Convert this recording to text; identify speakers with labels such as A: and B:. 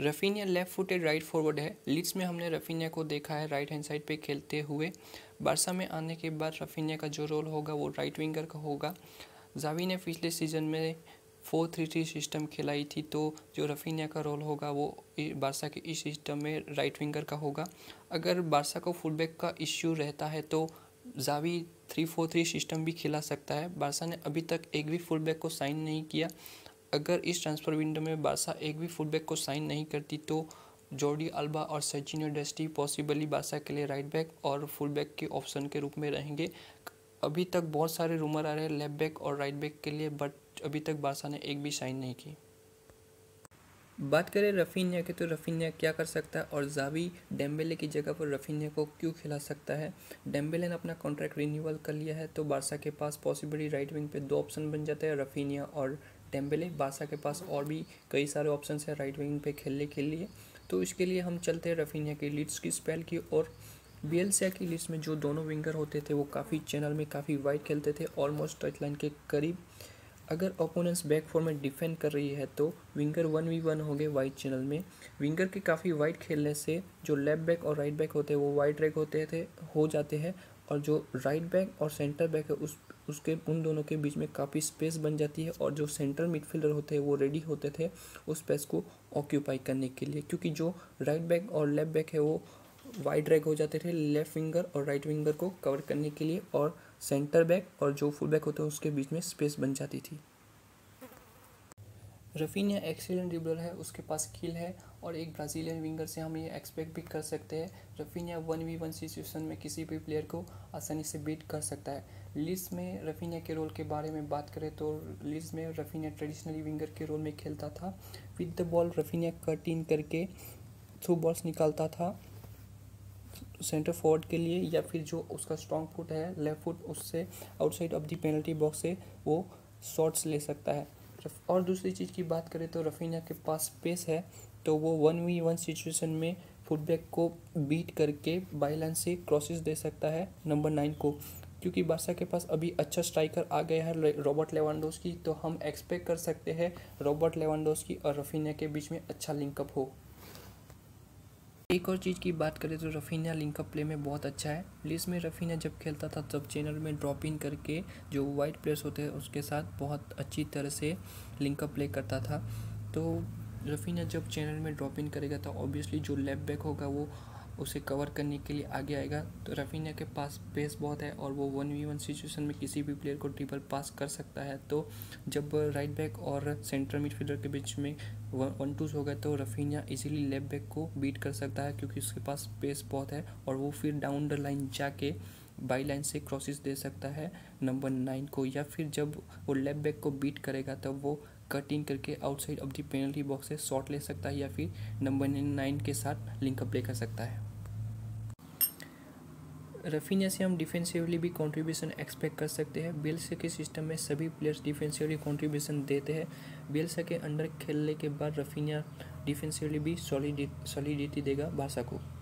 A: Raphinha left footed right forward है। Leeds में हमने रफीनिया को देखा है राइट हैंड साइड पे खेलते हुए। बारसा में आने के बाद रफीनिया का जो रोल होगा वो राइट विंगर का होगा। जावी ने पिछले सीज़न में 4-3-3 सिस्टम खिलाई थी, तो जो रफीनिया का रोल होगा वो बारसा के इस सिस्टम में राइट विंगर का होगा। अगर बारसा को फुलबैक का इश्यू रहता है तो जावी 3-4-3 सिस्टम भी खिला सकता है। बारसा ने अभी तक एक भी फुलबैक को साइन नहीं किया। अगर इस ट्रांसफ़र विंडो में बारसा एक भी फुलबैक को साइन नहीं करती तो जॉर्डी अल्बा और सर्जिनियो डेस्टी पॉसिबली बारसा के लिए राइट बैक और फुलबैक के ऑप्शन के रूप में रहेंगे। अभी तक बहुत सारे रूमर आ रहे हैं लेफ्ट बैक और राइट बैक के लिए, बट अभी तक बारसा ने एक भी साइन नहीं की। बात करें रफीनिया की, तो रफीनिया क्या कर सकता है और जावी डेम्बेले की जगह पर रफीनिया को क्यों खिला सकता है। डेम्बेले ने अपना कॉन्ट्रैक्ट रिन्यूअल कर लिया है, तो बारसा के पास पॉसिबली राइट विंग पे दो ऑप्शन बन जाते हैं, रफीनिया और डेम्बेले। बारसा के पास और भी कई सारे ऑप्शन हैं राइट विंग पे खेलने के लिए। तो इसके लिए हम चलते हैं रफीनिया की लीड्स की स्पेल की और बिएलसा की लीड्स में जो दोनों विंगर होते थे वो काफ़ी चैनल में काफ़ी वाइड खेलते थे, ऑलमोस्ट टच लाइन के करीब। अगर ओपोनेंट्स बैक फोर में डिफेंड कर रही है तो विंगर 1v1 हो गए वाइड चैनल में। विंगर के काफ़ी वाइड खेलने से जो लेफ्ट बैक और राइट बैक होते हैं वो वाइड रैक हो जाते हैं, और जो राइट बैक और सेंटर बैक है उसके उन दोनों के बीच में काफ़ी स्पेस बन जाती है, और जो सेंट्रल मिडफील्डर होते हैं वो रेडी होते थे उस स्पेस को ऑक्यूपाई करने के लिए, क्योंकि जो राइट बैक और लेफ्ट बैक है वो वाइड रैक हो जाते थे लेफ्ट विंगर और राइट विंगर को कवर करने के लिए, और सेंटर बैक और जो फुल बैक होते हैं उसके बीच में स्पेस बन जाती थी। रफीनिया एक्सीलेंट ड्रिबलर है, उसके पास स्किल है, और एक ब्राज़ीलियन विंगर से हम ये एक्सपेक्ट भी कर सकते हैं रफीनिया 1v1 सिचुएशन में किसी भी प्लेयर को आसानी से बीट कर सकता है। लीड्स में रफीनिया के रोल के बारे में बात करें तो लीड्स में रफीनिया ट्रेडिशनली विंगर के रोल में खेलता था। With the ball Raphinha cut in करके थ्रू बॉल्स निकालता था सेंटर फॉरवर्ड के लिए, या फिर जो उसका स्ट्रॉन्ग फुट है लेफ्ट फुट उससे outside of the penalty box से वो शॉट्स ले सकता है। और दूसरी चीज़ की बात करें तो रफीनिया के पास स्पेस है, तो वो 1v1 सिचुएशन में फुटबैक को बीट करके बाईलाइन से क्रॉसेस दे सकता है नंबर 9 को, क्योंकि बारसा के पास अभी अच्छा स्ट्राइकर आ गया है रॉबर्ट लेवांडोव्स्की, तो हम एक्सपेक्ट कर सकते हैं रॉबर्ट लेवांडोव्स्की और रफीनिया के बीच में अच्छा लिंकअप हो। एक और चीज़ की बात करें तो रफीनिया लिंकअप प्ले में बहुत अच्छा है। लीड्स में रफीनिया जब खेलता था तब चैनल में ड्रॉप इन करके जो वाइड प्लेयर्स होते हैं उसके साथ बहुत अच्छी तरह से लिंकअप प्ले करता था। तो रफीनिया जब चैनल में ड्रॉप इन करेगा तो ऑब्वियसली जो लेफ्ट बैक होगा वो उसे कवर करने के लिए आगे आएगा। तो रफीनिया के पास पेस बहुत है और वो 1v1 सिचुएशन में किसी भी प्लेयर को ट्रिपल पास कर सकता है। तो जब राइट बैक और सेंट्रल मिडफील्डर के बीच में 1-2 होगा तो रफीनिया इजीली लेफ्ट बैक को बीट कर सकता है, क्योंकि उसके पास पेस बहुत है, और वो फिर डाउन द लाइन जाके बाई लाइन से क्रॉसेस दे सकता है नंबर 9 को, या फिर जब वो लेफ्ट बैक को बीट करेगा तब वो कट इन करके outside of the penalty box से शॉट ले सकता है, या फिर नंबर 9 के साथ लिंकअप प्ले कर सकता है। रफीनिया से हम डिफेंसिवली भी कंट्रीब्यूशन एक्सपेक्ट कर सकते हैं। बिएलसा के सिस्टम में सभी प्लेयर्स डिफेंसिवली कंट्रीब्यूशन देते हैं। बिएलसा के अंडर खेलने के बाद रफीनिया डिफेंसिवली भी सॉलिडिटी देगा बारसा को।